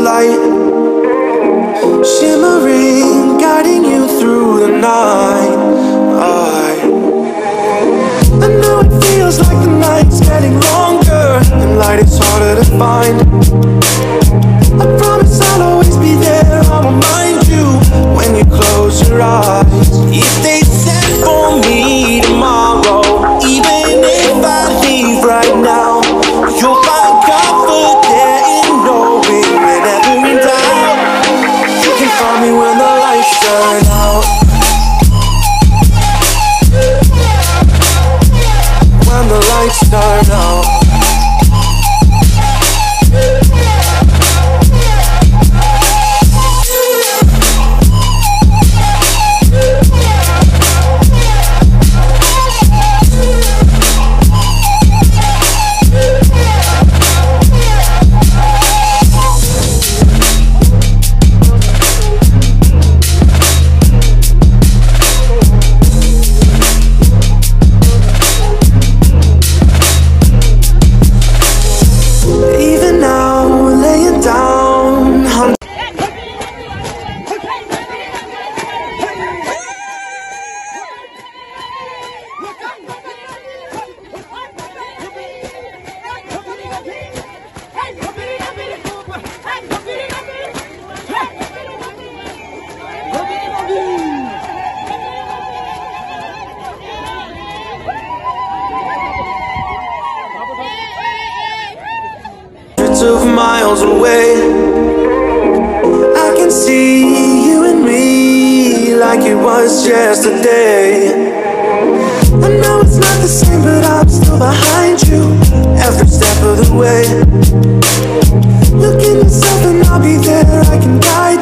light, shimmering, guiding you through the night. I know it feels like the night's getting longer and light is harder to find. I promise I'll always be there, I'll remind you when you close your eyes. If they set for me tomorrow, even if I leave right now, you'll find comfort there in knowing whenever in doubt, you can find me when the lights turn out. When the lights turn out. Of miles away, I can see you and me like it was yesterday. I know it's not the same, but I'm still behind you every step of the way. Look in yourself and I'll be there, I can guide